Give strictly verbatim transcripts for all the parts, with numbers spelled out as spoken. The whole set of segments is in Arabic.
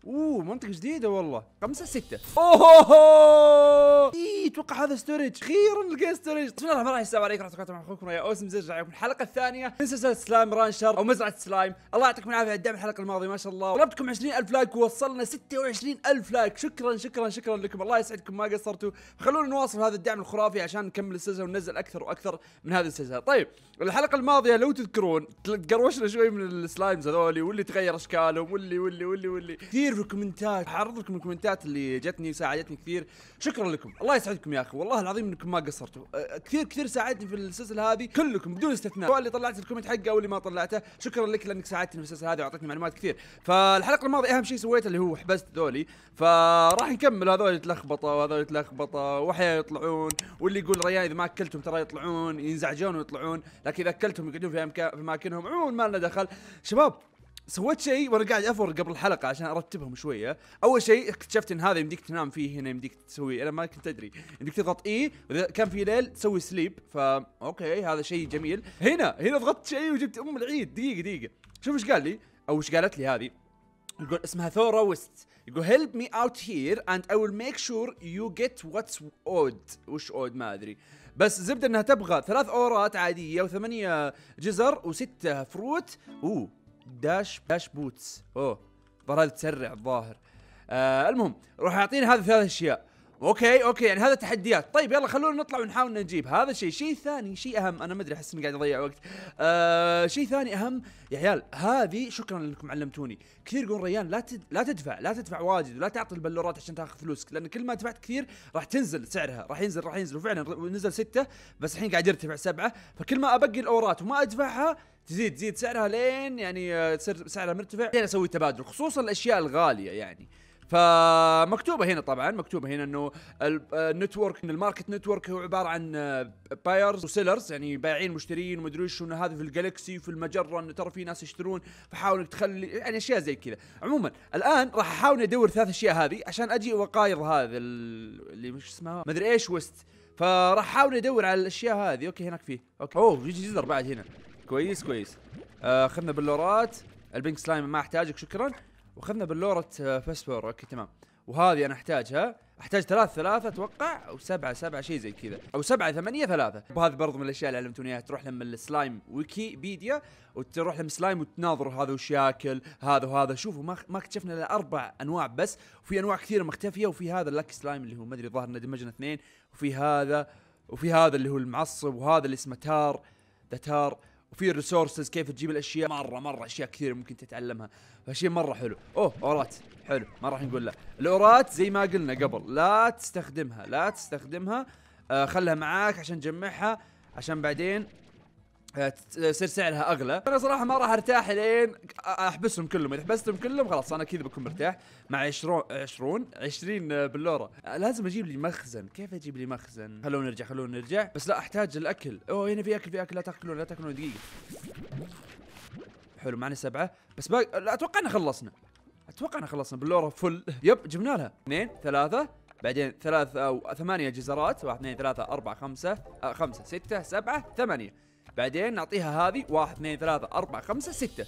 اوه منطقة جديدة والله. خمسة ستة. اوه اي اتوقع هذا ستورج. اخيرا لقيت ستورج. بسم الله الرحمن الرحيم. السلام عليكم ورحمة الله وبركاته. اخوكم يا اوسم زج عليكم الحلقة الثانية من سلسلة سلايم رانشر او مزرعة سلايم. الله يعطيكم العافية على الدعم الحلقة الماضية ما شاء الله. طلبتكم عشرين ألف لايك ووصلنا ستة وعشرين ألف لايك. شكرا شكرا شكرا لكم. الله يسعدكم ما قصرتوا. خلونا نواصل هذا الدعم الخرافي عشان نكمل السلسلة وننزل اكثر واكثر من هذه السلسلة. طيب الحلقة الماضية لو تذكرون قروشنا شوي من السلايمز هذولي واللي تغير اشكالهم واللي واللي واللي واللي كثير في الكومنتات. حعرض لكم الكومنتات اللي جتني وساعدتني كثير. شكرا لكم الله يسعدكم يا اخي والله العظيم انكم ما قصرتوا. أه كثير كثير ساعدتني في السلسله هذه كلكم بدون استثناء، سواء اللي طلعت الكومنت حقه او اللي ما طلعته. شكرا لك لانك ساعدتني في السلسله هذه واعطيتني معلومات كثير. فالحلقه الماضيه اهم شيء سويته اللي هو حبست ذولي، فراح نكمل. هذول يتلخبطوا وهذول يتلخبطوا واحيانا يطلعون، واللي يقول ريان اذا ما اكلتهم ترى يطلعون ينزعجون ويطلعون، لكن اذا اكلتهم يقعدون في اماكنهم. عموما ما لنا دخل. شباب سويت شيء وانا قاعد افور قبل الحلقه عشان ارتبهم شويه. اول شيء اكتشفت ان هذا يمديك تنام فيه، هنا يمديك تسوي، انا ما كنت ادري يمديك تضغط اي واذا كان في ليل تسوي سليب. فا اوكي هذا شيء جميل. هنا هنا ضغطت شيء وجبت ام العيد. دقيقه دقيقه شوف ايش قال لي او ايش قالت لي هذه. يقول اسمها ثورا ويست. يقول help me out here and I will make sure you get what's owed. وش owed ما ادري، بس زبده انها تبغى ثلاث اورات عاديه وثمانيه جزر وسته فروت. اوه داش داش بوتس. اوه ظهر تسرع الظاهر. آه المهم راح يعطيني هذه ثلاث اشياء. اوكي اوكي يعني هذا تحديات. طيب يلا خلونا نطلع ونحاول نجيب هذا الشيء. شيء ثاني شيء اهم، انا ما ادري احس اني قاعد اضيع وقت. آه شيء ثاني اهم يا عيال، هذه شكرا انكم علمتوني. كثير يقولون ريان لا تد... لا تدفع لا تدفع واجد ولا تعطي البلورات عشان تاخذ فلوسك، لان كل ما دفعت كثير راح تنزل سعرها، راح ينزل راح ينزل وفعلا نزل ستة بس الحين قاعد يرتفع سبعة. فكل ما ابقي الاورات وما ادفعها تزيد تزيد سعرها لين يعني تصير سعرها مرتفع، لين اسوي تبادل خصوصا الاشياء الغاليه يعني. فمكتوبه هنا طبعا مكتوبه هنا انه النتورك، ان الماركت نتورك هو عباره عن بايرز وسيلرز، يعني بايعين ومشترين ومدري ايش، انه هذا في الجالكسي في المجره انه ترى في ناس يشترون، فحاول تخلي يعني اشياء زي كذا. عموما الان راح احاول ادور ثلاث اشياء هذه عشان اجي وقايض هذا اللي مش اسمها ما ادري ايش ويست. فراح احاول ادور على الاشياء هذه. اوكي هناك فيه اوكي. اوه يجي جزر بعد هنا. كويس كويس. آه اخذنا بلورات. البينك سلايم ما احتاجك شكرا. واخذنا بلورة فسفور. اوكي تمام. وهذه انا احتاجها، احتاج ثلاث ثلاثة اتوقع او سبعة سبعة شيء زي كذا، او سبعة ثمانية ثلاثة. وهذا برضو من الاشياء اللي علمتوني اياها، تروح لما السلايم ويكيبيديا وتروح لما السلايم وتناظر هذا وش ياكل هذا وهذا. شوفوا ما ما اكتشفنا الا اربع انواع بس، وفي انواع كثيره مختفيه. وفي هذا اللاك سلايم اللي هو ما ادري ظاهر انه دمجنا اثنين، وفي هذا وفي هذا اللي هو المعصب، وهذا اللي اسمه تار ذا تار، وفي الريسورسز كيف تجيب الاشياء. مره مره اشياء كثير ممكن تتعلمها، فشيء مره حلو. اوه اورات حلو ما راح نقول لا. الاورات زي ما قلنا قبل لا تستخدمها لا تستخدمها. آه خلها معاك عشان تجمعها عشان بعدين يصير سعرها اغلى. انا صراحه ما راح ارتاح لين احبسهم كلهم. اذا حبستهم كلهم خلاص انا كذا بكون مرتاح. مع عشرون عشرون عشرين بلوره لازم اجيب لي مخزن. كيف اجيب لي مخزن؟ خلونا نرجع خلونا نرجع بس لا احتاج الاكل. اوه هنا في اكل في اكل. لا تاكلون لا تاكلون. دقيقه حلو معنا سبعه بس باقي. لا اتوقع ان خلصنا اتوقع ان خلصنا بلوره فل. يب جبنا لها اثنين ثلاثه بعدين ثلاثة او ثمانية جزرات. واحد اثنين ثلاثة أربعة خمسة آه خمسة ستة سبعة ثمانية. بعدين نعطيها هذه واحد اثنين ثلاثة أربعة خمسة ستة.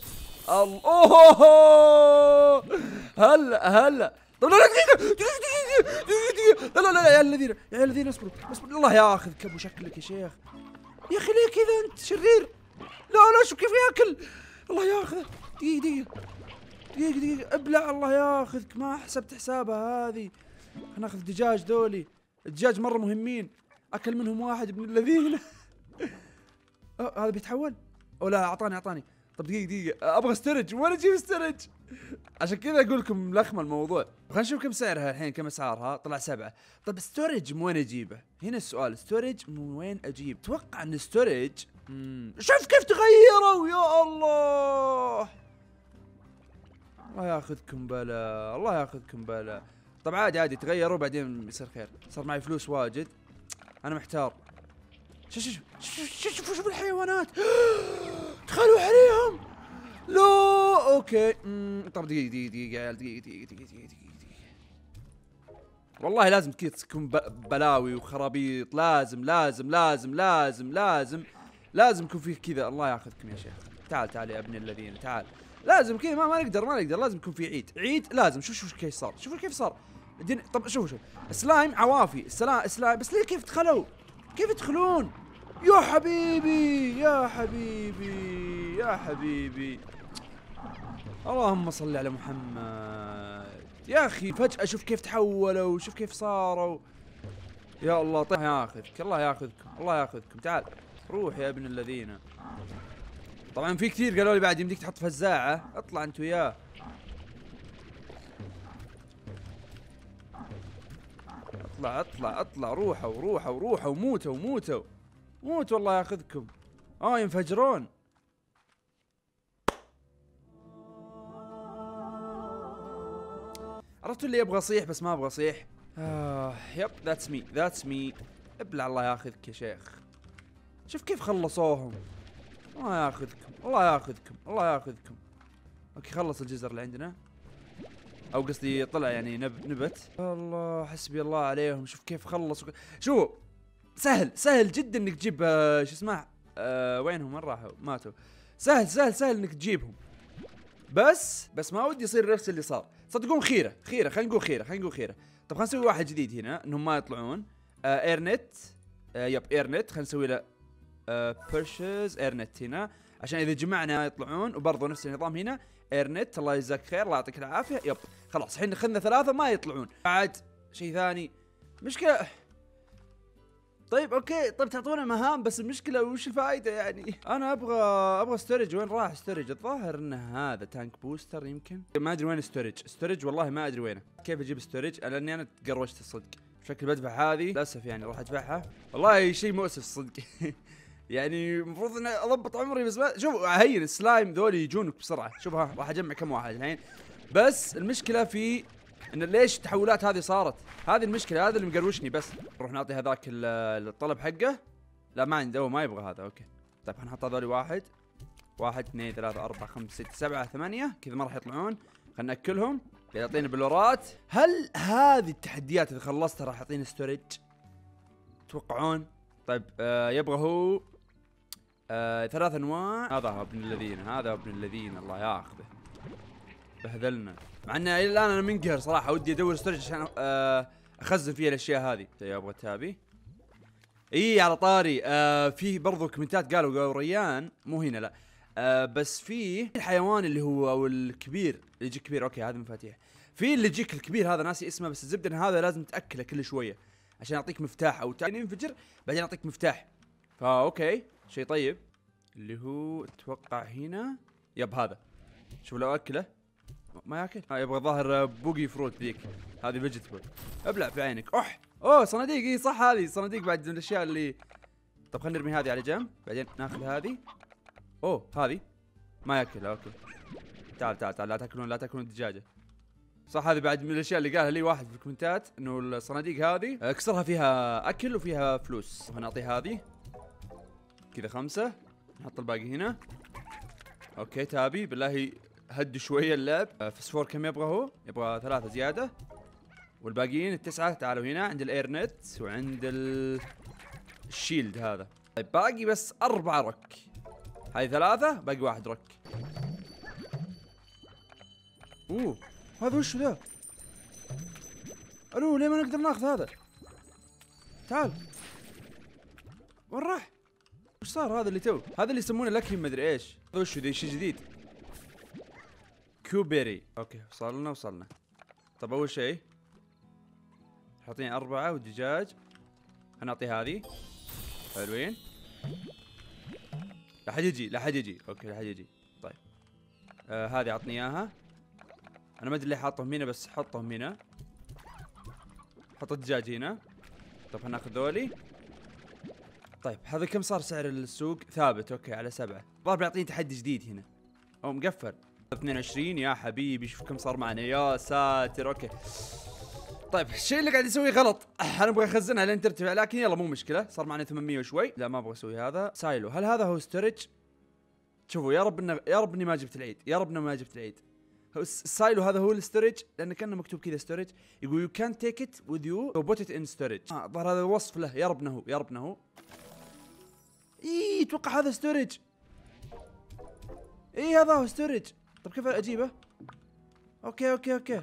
الله هلا هلا. طب لا لا دقيقة دقيقة دقيقة. لا لا لا يا الذين يا الذين اصبروا اصبروا. الله ياخذك ابو شكلك يا شيخ. يا اخي ليه كذا انت شرير؟ لا لا شوف كيف ياكل. الله ياخذه. دقيقة دقيقة دقيقة دقيقة ابلع. الله ياخذك ما حسبت حسابها هذه. ناخذ دجاج ذولي. الدجاج مرة مهمين. اكل منهم واحد ابن الذين. أه هذا بيتحول؟ أو لا أعطاني أعطاني. طب دقيقة دقيقة أبغى استرج. وين أجيب استرج؟ عشان كذا أقول لكم ملخمة الموضوع. خلينا نشوف كم سعرها الحين. كم أسعارها؟ طلع سبعة. طب ستورج من وين أجيبه؟ هنا السؤال. ستورج من وين أجيب؟ أتوقع أن ستورج شوف كيف تغيروا يا الله. الله ياخذكم بلا الله ياخذكم بلا. طب عادي عادي تغيروا بعدين يصير خير. صار معي فلوس واجد. أنا محتار. شوف شوف شوف شوف شوف الحيوانات. دخلوا عليهم. لا اوكي. طب دقيقة دقيقة دقيقة يا عيال. دقيقة دقيقة دقيقة دقيقة دقيقة. والله لازم كذا تكون بلاوي وخرابيط. لازم لازم لازم لازم لازم لازم يكون فيه كذا. الله ياخذكم يا شيخ. تعال تعال يا ابن الذين تعال. لازم كذا، ما, ما نقدر ما نقدر لازم يكون في عيد عيد لازم. شوف شوف كيف صار، شوف كيف صار الدنيا. طب شوف شوف سلايم عوافي سلا سلايم، بس ليه كيف دخلوا؟ كيف يدخلون؟ يا حبيبي يا حبيبي يا حبيبي، اللهم صل على محمد. يا اخي فجأة شوف كيف تحولوا، شوف كيف صاروا. يا الله طيب ياخذك، الله ياخذكم، الله ياخذكم. تعال روح يا ابن الذين. طبعا في كثير قالوا لي بعد يمديك تحط فزاعة، اطلع انت وياه. اطلع اطلع اطلع، روحوا روحوا روحوا، موتوا موتوا موتوا، الله ياخذكم. اه ينفجرون. عرفتوا اللي يبغى يصيح بس ما ابغى اصيح. آه يب ذاتس مي ذاتس مي. ابلع الله ياخذك يا شيخ. شوف كيف خلصوهم. الله ياخذكم، الله ياخذكم، الله ياخذكم. اوكي خلص الجزر اللي عندنا، او قصدي طلع يعني نب نبت. الله حسبي الله عليهم. شوف كيف خلصوا. شو سهل سهل جدا انك تجيب آه شو اسمه آه وينهم؟ وين راحوا؟ ماتوا. سهل سهل سهل انك تجيبهم، بس بس ما ودي يصير نفس اللي صار. صدقون خيره خيره، خلينا نقول خيره خلينا نقول خيره. طب خلينا نسوي واحد جديد هنا انهم ما يطلعون. آه ايرنت آه يب ايرنت، خلينا نسوي له آه بيرشز ايرنت هنا عشان اذا جمعنا يطلعون، وبرضه نفس النظام هنا ايرنت. الله يجزاك خير، الله يعطيك العافيه. يب خلاص الحين اخذنا ثلاثه ما يطلعون. بعد شيء ثاني مشكله. طيب اوكي طيب تعطونا مهام، بس المشكله وش الفائده يعني؟ انا ابغى ابغى ستورج. وين راح ستورج؟ الظاهر انه هذا تانك بوستر يمكن، ما ادري وين ستورج. ستورج والله ما ادري وينه. كيف اجيب ستورج؟ لاني انا تقروشت الصدق. شكل بدفع هذه للاسف، يعني راح ادفعها. والله شيء مؤسف صدق. يعني المفروض اني اضبط عمري، بس ما شوف هين السلايم ذولي يجونك بسرعه. شوف ها راح اجمع كم واحد الحين، بس المشكله في ان ليش التحولات هذه صارت. هذه المشكله، هذا اللي مقروشني. بس نروح نعطي هذاك الطلب حقه. لا ما عنده، ما يبغى هذا. اوكي طيب حنحط هذولي واحد واحد اثنين ثلاثة أربعة خمسة ستة سبعة ثمانية كذا، ما راح يطلعون. خلنا ناكلهم يعطينا بلورات. هل هذه التحديات اذا خلصتها راح يعطيني ستورج تتوقعون؟ طيب آه يبغى هو آه ثلاث انواع. هذا ابن الذين، هذا ابن الذين الله ياخذه، بهذلنا. مع انه الى الان انا منقهر صراحه، ودي ادور ستورج عشان آه اخزن فيها الاشياء هذه. ابغى تابي. اي على طاري آه في برضو كومنتات قالوا قالوا ريان مو هنا لا آه بس في الحيوان اللي هو او الكبير اللي يجيك كبير. اوكي هذا مفاتيح. في اللي يجيك الكبير هذا ناسي اسمه، بس الزبده ان هذا لازم تاكله كل شويه عشان يعطيك مفتاح، او ينفجر بعدين يعطيك مفتاح. فا اوكي شيء طيب. اللي هو اتوقع هنا يب هذا. شوف لو اكله ما ياكل. آه يبغى ظاهر بوقي فروت ذيك، هذه فيجيتبل. ابلع في عينك. اوح اوه صناديق. اي صح هذه صناديق بعد من الاشياء اللي. طب خلينا نرمي هذه على جنب بعدين ناخذ هذه. اوه هذه ما ياكل. اوكي تعال تعال تعال، لا تاكلون لا تاكلون الدجاجه. صح هذه بعد من الاشياء اللي قالها لي واحد في الكومنتات، انه الصناديق هذه اكسرها فيها اكل وفيها فلوس. نعطيه هذه كذا خمسه، نحط الباقي هنا. اوكي تابي بالله هدوا شويه اللعب. فسفور كم يبغى هو؟ يبغى ثلاثه زياده، والباقيين التسعه تعالوا هنا عند الايرنت وعند ال... الشيلد هذا. طيب باقي بس اربعه رك، هاي ثلاثه باقي واحد رك. اوه هذا وش ذا؟ الو ليه ما نقدر ناخذ هذا؟ تعال وين راح؟ وش صار هذا اللي تو؟ هذا اللي يسمونه لكي ما ادري ايش. هذا وش ذا؟ شيء جديد. كوبيري. اوكي وصلنا وصلنا. طب اول شيء حاطين اربعه ودجاج. هنعطي هذه. حلوين. لا حد يجي لا حد يجي. اوكي لا حد يجي. طيب آه هذه عطني اياها. انا ما ادري ليه حاطهم هنا، بس حطهم هنا. حط الدجاج هنا. طيب هناخذ ذولي. طيب هذا كم صار سعر السوق؟ ثابت. اوكي على سبعة. الظاهر بيعطيني تحدي جديد هنا. او مقفل. اثنين وعشرين يا حبيبي. شوف كم صار معنا يا ساتر. اوكي طيب الشيء اللي قاعد يسويه غلط. انا ابغى اخزنها لين ترتفع، لكن يلا مو مشكله. صار معنا ثمانمية وشوي. لا ما ابغى اسوي هذا. سايلو. هل هذا هو ستورج؟ شوفوا يا رب إن يا رب اني ما جبت العيد، يا رب اني ما جبت العيد. السايلو هذا هو الستورج، لان كانه مكتوب كذا ستورج. يقول يو كان تيك ات وذ يو او بوت ات ان ستورج. اه ظهر هذا وصف له. يا رب انه هو يا رب انه هو. اي اتوقع هذا ستورج. اي هذا هو ستورج. طيب كيف اجيبه؟ اوكي اوكي اوكي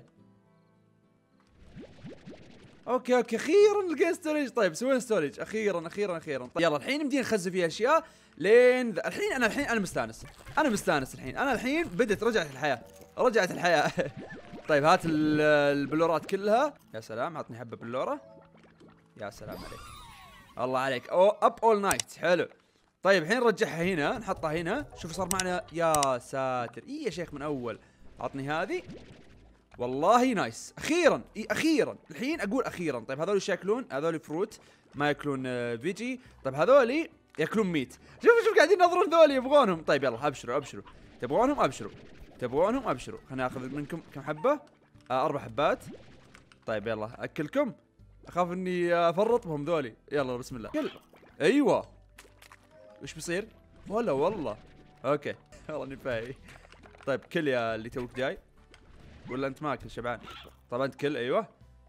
اوكي اوكي اخيرا لقيت ستوريج. طيب سوينا ستوريج اخيرا اخيرا اخيرا. طيب يلا الحين يمدينا نخزن فيها اشياء لين ذا. الحين انا الحين انا مستانس انا مستانس الحين انا الحين بدت رجعت الحياه رجعت الحياه. طيب هات البلورات كلها. يا سلام عطني حبه بلوره. يا سلام عليك الله عليك. او اب اول نايت حلو. طيب الحين نرجعها هنا نحطها هنا. شوف صار معنا. يا ساتر اي يا شيخ من اول. عطني هذه والله نايس اخيرا. اي اخيرا الحين اقول اخيرا. طيب هذول ايش ياكلون؟ هذول فروت ما ياكلون آه فيجي. طيب هذول ياكلون ميت. شوفوا شوف قاعدين ينظرون ذول يبغونهم. طيب يلا ابشروا ابشروا تبغونهم ابشروا تبغونهم ابشروا. خليني اخذ منكم كم حبه. آه اربع حبات. طيب يلا اكلكم. اخاف اني افرط بهم ذولي. يلا بسم الله. يلا ايوه وش بيصير؟ ولا والله اوكي والله اني فاي. طيب كل يا اللي توك جاي ولا انت ماكل شبعان؟ طبعا انت كل. ايوه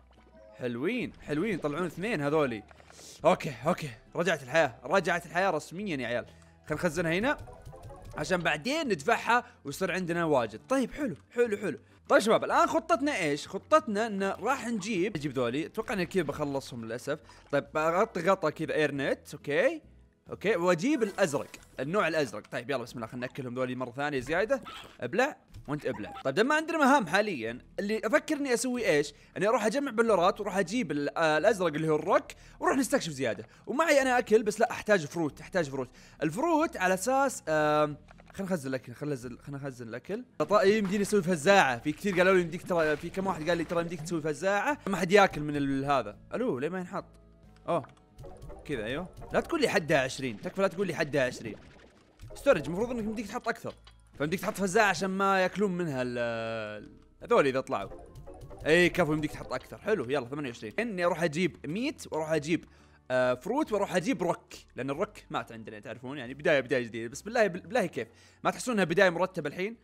حلوين حلوين طلعون اثنين هذولي. اوكي اوكي رجعت الحياه رجعت الحياه رسميا يا عيال. خلينا نخزنها هنا عشان بعدين ندفعها ويصير عندنا واجد. طيب حلو حلو حلو. طيب شباب الان خطتنا ايش؟ خطتنا ان راح نجيب نجيب ذولي. اتوقع اني كذا بخلصهم للاسف. طيب بغطي غطا كذا اير نت. اوكي اوكي واجيب الازرق النوع الازرق. طيب يلا بسم الله خلينا ناكلهم ذولي مره ثانيه زياده. ابلع وانت ابلع. طيب دام ما عندنا مهام حاليا اللي افكر اني اسوي ايش؟ اني اروح اجمع بلورات واروح اجيب الازرق اللي هو الروك واروح نستكشف زياده. ومعي انا اكل بس لا احتاج فروت احتاج فروت. الفروت على اساس خلينا نخزن الاكل خلينا خلينا نخزن الاكل. يمديني اسوي فزاعه. في كثير قالوا لي يمديك ترى في كم واحد قال لي ترى يمديك تسوي فزاعه ما حد ياكل من هذا. الو ليه ما ينحط؟ اوه كذا ايوه. لا تقول لي حدها عشرين تكفى. لا تقول لي حدها عشرين. ستورج المفروض انك يمديك تحط اكثر. فيمديك تحط فزاعه عشان ما ياكلون منها هذول اذا طلعوا. اي كفو يمديك تحط اكثر. حلو يلا ثمانية وعشرين. اني اروح اجيب ميت واروح اجيب آه فروت واروح اجيب روك لان الروك مات عندنا تعرفون يعني بدايه بدايه جديده. بس بالله بالله كيف ما تحسونها بدايه مرتبه الحين؟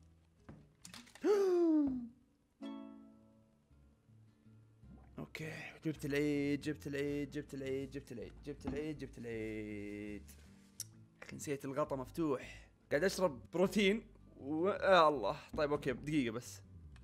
اوكي جبت العيد جبت العيد جبت العيد جبت العيد جبت العيد جبت العيد. اخي نسيت الغطا مفتوح. قاعد اشرب بروتين و يا الله. طيب اوكي دقيقة بس.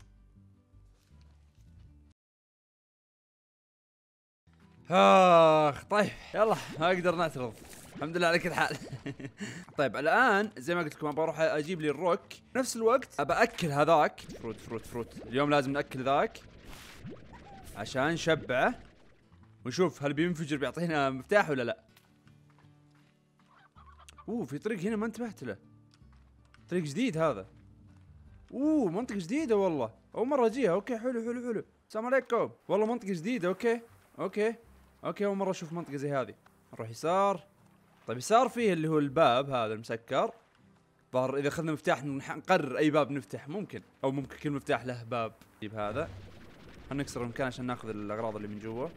اخ طيب يلا ما اقدر نعترض. الحمد لله على كل حال. طيب الان زي ما قلت لكم بروح اجيب لي الروك. نفس الوقت ابى اكل هذاك فروت فروت فروت. اليوم لازم ناكل ذاك عشان نشبعه ونشوف هل بينفجر بيعطينا مفتاح ولا لا. اوه في طريق هنا ما انتبهت له. طريق جديد هذا. اوه منطقة جديدة والله اول مرة اجيها. اوكي حلو حلو حلو. السلام عليكم. والله منطقة جديدة. اوكي اوكي اوكي اول مرة اشوف منطقة زي هذه. نروح يسار. طيب يسار فيه اللي هو الباب هذا المسكر. ظهر اذا اخذنا مفتاح نقرر اي باب نفتح ممكن او ممكن كل مفتاح له باب. نجيب هذا. خلينا نكسر المكان عشان ناخذ الاغراض اللي من جوا.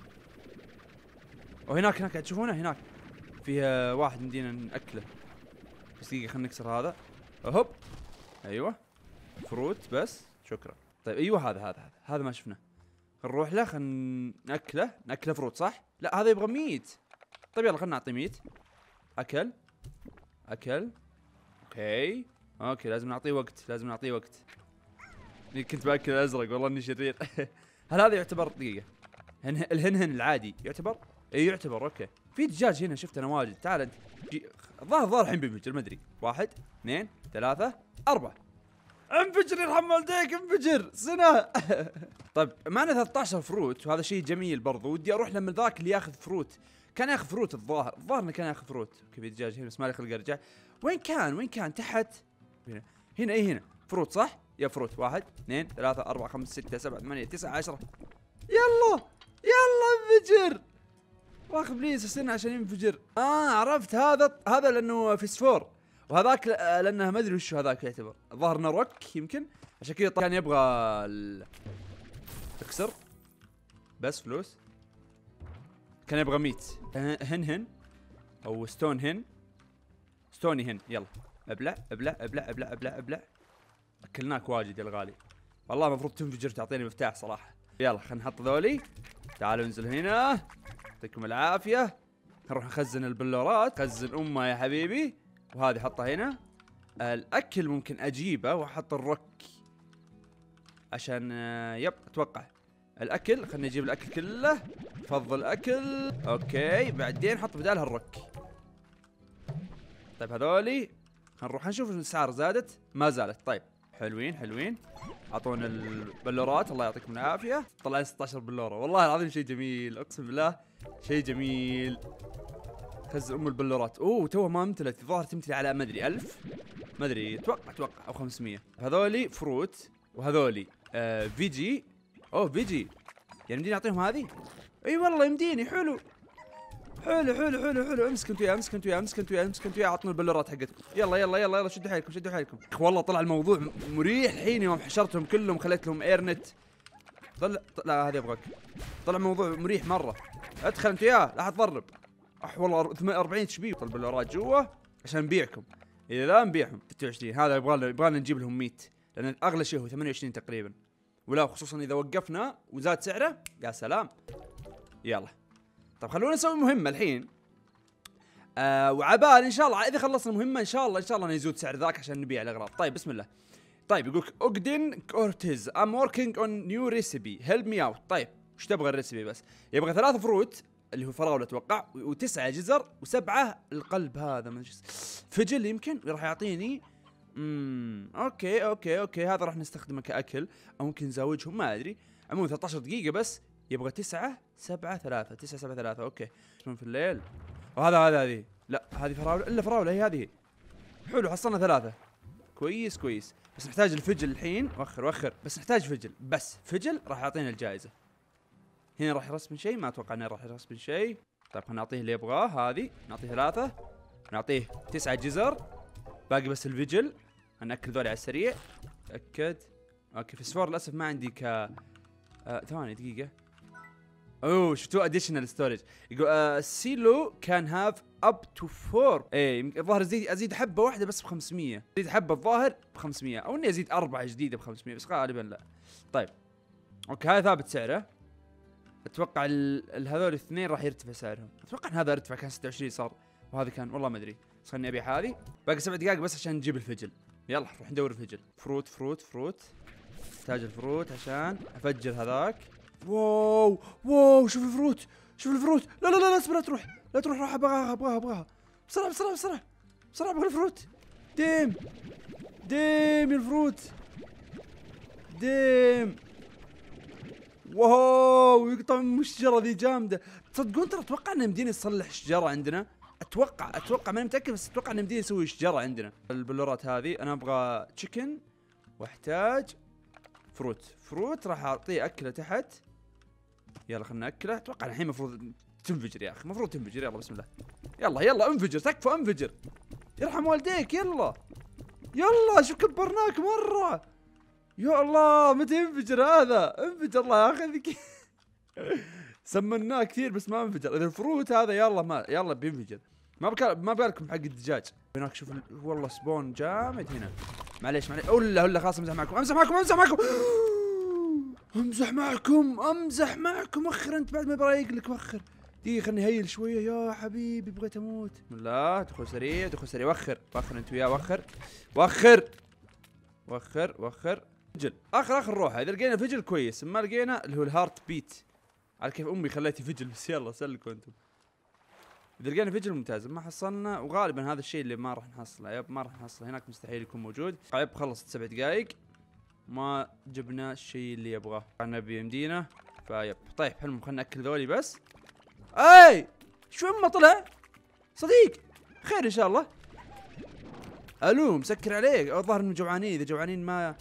وهناك هناك تشوفونه هناك فيها واحد مدينا ناكله. بس دقيقة خلينا نكسر هذا. هوب ايوه فروت بس شكرا. طيب ايوه هذا هذا هذا هذا ما شفناه. نروح له خلينا ناكله ناكله فروت صح؟ لا هذا يبغى ميت. طيب يلا خلينا نعطيه ميت. اكل اكل اوكي اوكي لازم نعطيه وقت لازم نعطيه وقت. كنت باكل ازرق والله اني شرير. هل هذا يعتبر دقيقة هن الهنهن العادي يعتبر؟ اي يعتبر. اوكي في دجاج هنا شفت انا واجد. تعال انت الظاهر الظاهر الحين بينفجر ما ادري. واحد اثنين ثلاثة أربعة. انفجر يرحم والديك انفجر سنة. طيب معنا ثلاثة عشر فروت وهذا شيء جميل برضو. ودي اروح لما ذاك اللي ياخذ فروت كان ياخذ فروت. الظاهر الظاهر انه كان ياخذ فروت. اوكي في دجاج هنا بس ما لي خلق ارجع. وين كان وين كان تحت هنا هنا اي هنا فروت صح؟ يا فروت واحد اثنين ثلاثة أربعة خمسة ستة سبعة ثمانية تسعة عشرة. يلا يلا انفجر. واخ ابليس السنة عشان ينفجر. اه عرفت هذا هذا لانه فسفور وهذاك لانه ما ادري وش هذاك يعتبر. الظاهر انه روك يمكن عشان كذا كان يبغى ال... تكسر بس فلوس. كان يبغى ميت هن هن او ستون هن ستوني هن. يلا ابلع ابلع ابلع ابلع ابلع ابلع. اكلناك واجد يا الغالي والله المفروض تنفجر تعطيني مفتاح صراحة. يلا خلينا نحط ذولي. تعالوا انزل هنا يعطيكم العافية. نروح نخزن البلورات. خزن امه يا حبيبي. وهذه حطها هنا الاكل ممكن اجيبه واحط الرك عشان يب اتوقع الاكل. خليني اجيب الاكل كله. فضل اكل. اوكي بعدين حط بدالها الرك. طيب هذولي هنروح نشوف الاسعار زادت ما زالت. طيب حلوين حلوين. اعطونا البلورات الله يعطيكم العافيه. طلع لي ستة عشر بلوره والله العظيم شيء جميل اقسم بالله شيء جميل. خزن ام البلورات. اوه تو ما امتلت الظاهر تمتلي على ما ادري ألف ما ادري اتوقع اتوقع او خمسمية. هذولي فروت وهذولي آه فيجي. اوه فيجي يعني يمديني اعطيهم هذه؟ اي والله يمديني. حلو حلو حلو حلو حلو. امسك انتوا يا امسك انتوا يا امسك انتوا يا امسك انتوا يا اعطونا البلورات حقتكم. يلا يلا يلا يلا شدوا حيلكم شدوا حيلكم. والله طلع الموضوع مريح الحين يوم حشرتهم كلهم خليت لهم ايرنت. طلع لا هذا يبغاك. طلع الموضوع مريح مره. ادخل انت يا لا تضرب. اح والله أربعين تشبيه. طلع البلورات جوا عشان نبيعكم. اذا لا نبيعهم ستة وعشرين. هذا يبغى يبغى نجيب لهم مية لان اغلى شيء هو ثمانية وعشرين تقريبا. ولا خصوصا اذا وقفنا وزاد سعره يا سلام. يلا طب خلونا نسوي مهمه الحين. آه وعبال ان شاء الله اذا خلصنا المهمه ان شاء الله ان شاء الله يزود سعر ذاك عشان نبيع الاغراض. طيب بسم الله. طيب يقولك اوجدن كورتيز ام وركينج اون نيو ريسيبي هيلب مي اوت. طيب وش تبغى الريسيبي بس؟ يبغى ثلاث فروت اللي هو فراوله اتوقع وتسعه جزر وسبعه القلب هذا ما ادري فجل يمكن راح يعطيني. امم اوكي اوكي اوكي هذا راح نستخدمه كاكل او ممكن نزوجهم ما ادري. عموما ثلاثة عشر دقيقه بس. يبغى تسعة سبعة ثلاثة تسعة سبعة ثلاثة. اوكي شلون في الليل. وهذا هذا هذه لا هذه فراوله الا فراوله هي هذه. حلو حصلنا ثلاثة. كويس كويس بس نحتاج الفجل الحين. وخر وخر بس نحتاج فجل بس فجل راح يعطينا الجائزة. هنا راح يرسم شيء ما اتوقع انه راح يرسم شيء. طيب خلينا نعطيه اللي يبغاه. هذه نعطيه ثلاثة نعطيه تسعة جزر باقي بس الفجل. هنأكل ذولي على السريع. تأكد. اوكي فسفور للاسف ما عندي ك آه، ثواني دقيقة. اوه شفتوا اديشنال ستورج. يقول سيلو كان هاف اب تو فور. ايه الظاهر ازيد ازيد حبة واحدة بس ب خمسمية. ازيد حبة الظاهر ب خمسمية او اني ازيد أربعة جديدة ب خمسمية بس غالبا لا. طيب اوكي هذا ثابت سعره. اتوقع هذول الاثنين راح يرتفع سعرهم. اتوقع ان هذا ارتفع كان ستة وعشرين صار وهذا كان والله ما ادري. بس خليني ابيع هذه. باقي سبع دقائق بس عشان نجيب الفجل. يلا نروح ندور الفجل. فروت فروت فروت. احتاج الفروت عشان افجر هذاك. واو واو شوف الفروت شوف الفروت. لا لا لا لا اصبر لا تروح لا تروح راح ابغاها ابغاها ابغاها بسرعه بسرعه بسرعه بسرعه ابغى الفروت. ديم ديم يا الفروت ديم. واو يقطع من الشجره ذي جامده. تصدقون ترى اتوقع ان يمدينا نصلح شجره عندنا. اتوقع اتوقع ماني متاكد بس اتوقع ان يمدينا نسوي شجره عندنا. البلورات هذه انا ابغى تشيكن واحتاج فروت. فروت راح اعطيه اكله تحت. يلا خلنا ناكله. اتوقع الحين المفروض تنفجر يا اخي المفروض تنفجر. يلا بسم الله. يلا يلا انفجر تكفى انفجر. يرحم والديك يلا يلا شو كبرناك مره. يا الله متى ينفجر هذا؟ انفجر الله ياخذك. سمناه كثير بس ما انفجر. اذا الفروت هذا يلا ما يلا بينفجر. ما بك ما بالكم حق الدجاج. هناك شوف والله سبون جامد هنا. معليش معليش ولا ولا خلاص امزح معكم امزح معكم امزح معكم امزح معكم امزح معكم. وخر انت بعد ما برايق لك وخر. دقيقة خلني هيل شوية يا حبيبي بغيت اموت. بسم الله دخل سريع دخل سريع. وخر وخر انت وياه وخر وخر وخر وخر. فجل اخر اخر روحه. اذا لقينا فجل كويس ما لقينا اللي هو الهارت بيت على كيف امي خليتي فجل بس يلا سلكوا انتم. اذا لقينا فجل ممتاز. ما حصلنا وغالبا هذا الشيء اللي ما راح نحصله. يب ما راح نحصله هناك مستحيل يكون موجود. طيب خلصت سبع دقائق ما جبنا الشيء اللي يبغاه. انا بيمدينا فيب. طيب حلو خلنا ناكل ذولي بس. اي شو اما طلع صديق خير ان شاء الله. الو مسكر عليك. الظاهر انه جوعانين. اذا جوعانين ما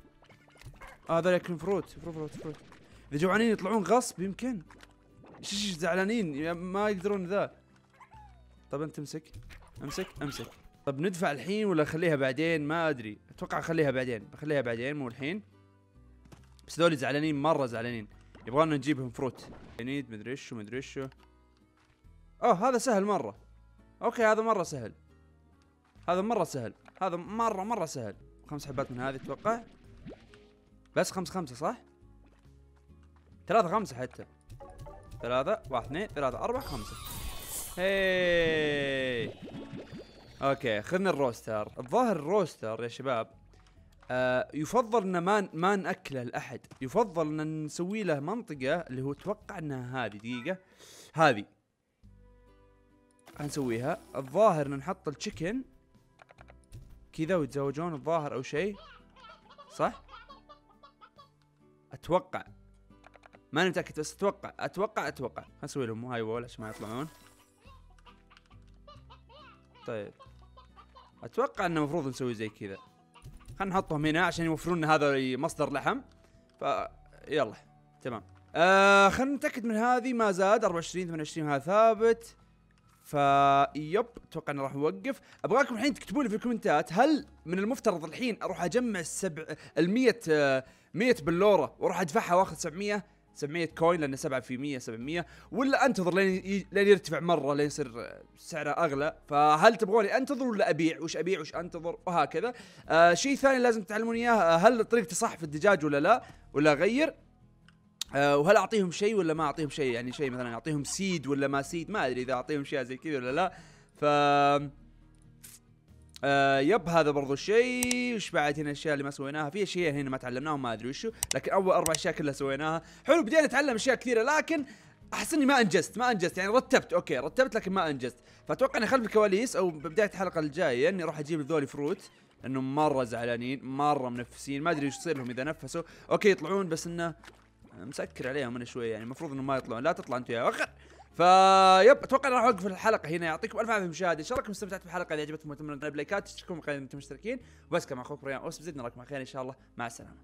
اه هذول ياكلون فروت فروت فروت فروت. اذا جوعانين يطلعون غصب يمكن. ايش ايش زعلانين ما يقدرون ذا. طب انت امسك امسك امسك. طب ندفع الحين ولا خليها بعدين ما ادري. اتوقع خليها بعدين بخليها بعدين مو الحين. بس ذولي زعلانين مره زعلانين. يبغانا نجيبهم فروت. نيد مدري ايش ومدري ايش. اوه هذا سهل مره. اوكي هذا مره سهل. هذا مره سهل. هذا مره مره سهل. خمس حبات من هذه اتوقع. بس خمس خمسة صح؟ ثلاثة خمسة حتى. ثلاثة واحد اثنين ثلاثة أربعة خمسة. هاي اوكي خذنا الروستر. الظاهر الروستر يا شباب آه يفضل ان ما ما ناكله لاحد، يفضل ان نسوي له منطقه اللي هو اتوقع انها هذه. دقيقه هذه هنسويها. الظاهر ان نحط التشيكن كذا ويتزوجون الظاهر او شيء، صح؟ اتوقع، ماني متاكد بس اتوقع اتوقع اتوقع نسوي لهم هاي وول عشان ما يطلعون. طيب اتوقع انه المفروض نسوي زي كذا. خلينا نحطهم هنا عشان يوفرون هذا مصدر لحم. ف يلا تمام. آه خلينا نتاكد من هذه ما زاد أربعة وعشرين ثمانية وعشرين هذا ثابت. ف يب اتوقع انه راح نوقف. ابغاكم الحين تكتبوا لي في الكومنتات هل من المفترض الحين اروح اجمع السبع المية آه مية بلوره واروح ادفعها واخذ سبعمية سبعمية كوين لانه سبعة في مية سبعمية، ولا انتظر لين ي... لين يرتفع مره لين يصير سعره اغلى؟ فهل تبغوني انتظر ولا ابيع؟ وش ابيع وش انتظر وهكذا. آه شيء ثاني لازم تتعلمون اياه، هل طريقتي صح في الدجاج ولا لا ولا اغير؟ آه وهل اعطيهم شيء ولا ما اعطيهم شيء؟ يعني شيء مثلا اعطيهم سيد ولا ما سيد، ما ادري اذا اعطيهم شيء زي كذا ولا لا. ف آه يب هذا برضو الشيء. وش بعد هنا الاشياء اللي ما سويناها؟ في اشياء هنا ما تعلمناهم ما ادري وشو، لكن اول اربع اشياء كلها سويناها. حلو بدينا نتعلم اشياء كثيره، لكن احس اني ما انجزت ما انجزت يعني رتبت اوكي رتبت لكن ما انجزت. فاتوقع اني خلف الكواليس او ببدايه الحلقه الجايه اني راح اجيب ذولي فروت لانهم مره زعلانين مره منفسين، ما ادري وش يصير لهم اذا نفسوا. اوكي يطلعون بس انه مسكر عليهم انا شويه، يعني المفروض انهم ما يطلعون. لا تطلع انت يا اخر. فيب اتوقع راح اوقف الحلقه هنا. يعطيكم الف عافيه المشاهده، ان شاء الله انكم استمتعتوا بالحلقه. اذا عجبتكم اتمنى اللايكات تشتركون بالقناه انتم مشتركين، وبس كما اخوكم ريان اوس بزيدنا راكم على خير ان شاء الله. مع السلامه.